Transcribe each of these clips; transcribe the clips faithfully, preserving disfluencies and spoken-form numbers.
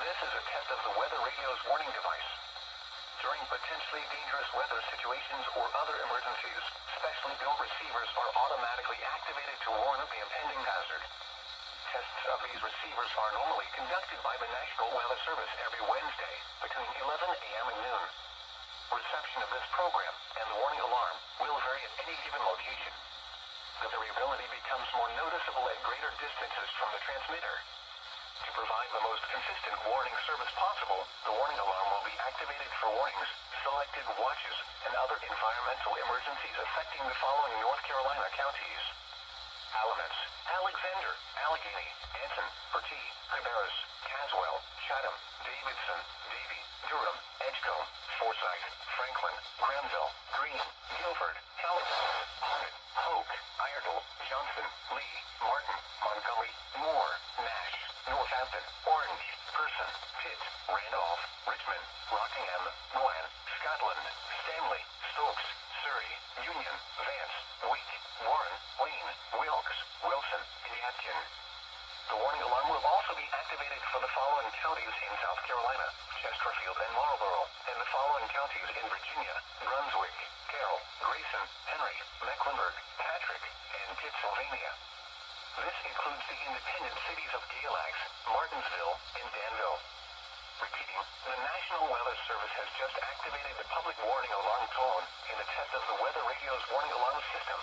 This is a test of the weather radio's warning device. During potentially dangerous weather situations or other emergencies, specially built receivers are automatically activated to warn of the impending hazard. Tests of these receivers are normally conducted by the National Weather Service every Wednesday between eleven A M and noon. Reception of this program and the warning alarm will vary at any given location. The variability becomes more noticeable at greater distances from the transmitter. To provide the most consistent warning service possible, the warning alarm will be activated for warnings, selected watches, and other environmental emergencies affecting the following North Carolina counties: Alamance, Alexander, Allegheny, Anson, Bertie, Cabarrus, Caswell, Chatham, Davidson, Davie, Durham, Edgecombe, Forsyth, Franklin, Granville, Greene, Guilford, Halifax, Harnett, Hoke, Iredell, Johnston, Lee, Martin, Montgomery, Moore, Nash, Northampton, Orange, Person, Pitt, Randolph, Richmond, Rockingham, Rowan, Scotland, Stanley, Stokes, Surrey, Union, Vance, Wake, Warren, Wayne, Wilkes, Wilson, and Yadkin. The warning alarm will also be activated for the following counties in South Carolina: Chesterfield and Marlborough, and the following counties in Virginia: Brunswick, Carroll, Grayson, Henry, Mecklenburg, Patrick, and Pittsylvania. This includes the independent cities of Galax, Martinsville, and Danville. Repeating, the National Weather Service has just activated the public warning alarm tone in the test of the weather radio's warning alarm system.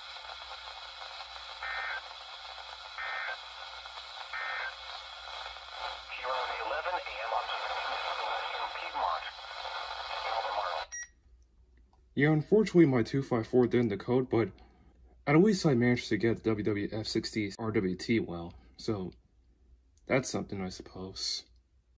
Here are the eleven A M observations in Piedmont, Albemarle. Yeah, unfortunately my two five four didn't decode, but at least I managed to get the W W F sixty R W T well, so that's something, I suppose.